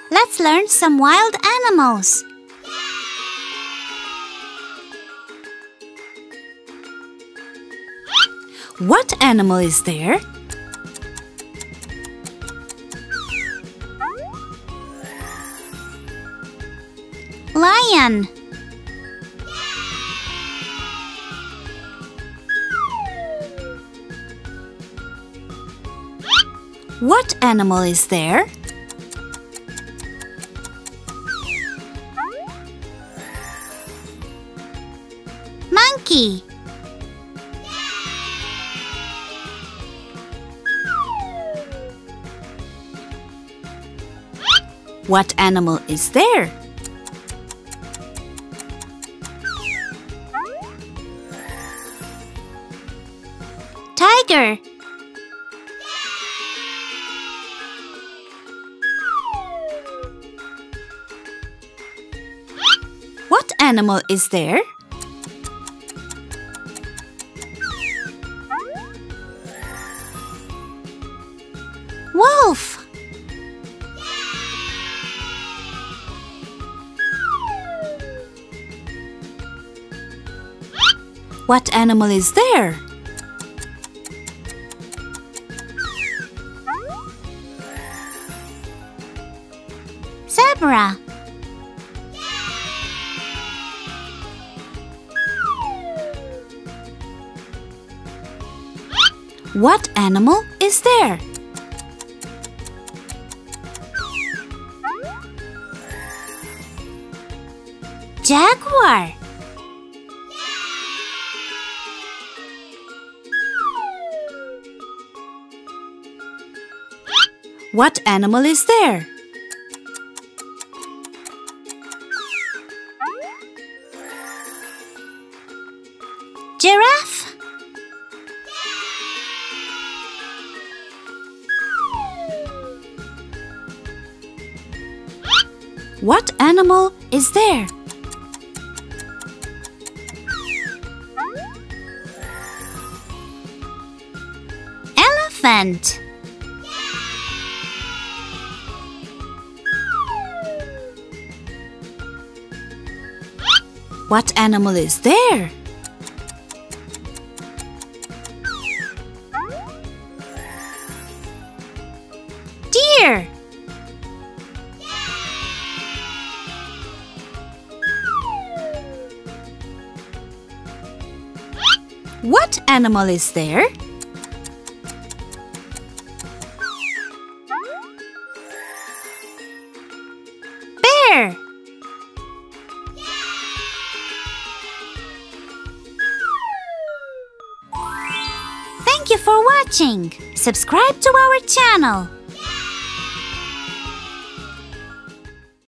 Let's learn some wild animals. What animal is there? Lion. What animal is there? Monkey. What animal is there? Tiger. What animal is there? Wolf. What animal is there? Zebra. What animal is there? Jaguar. What animal is there? Giraffe. What animal is there? Elephant. What animal is there? Deer. What animal is there? Bear. Thank you for watching. Subscribe to our channel.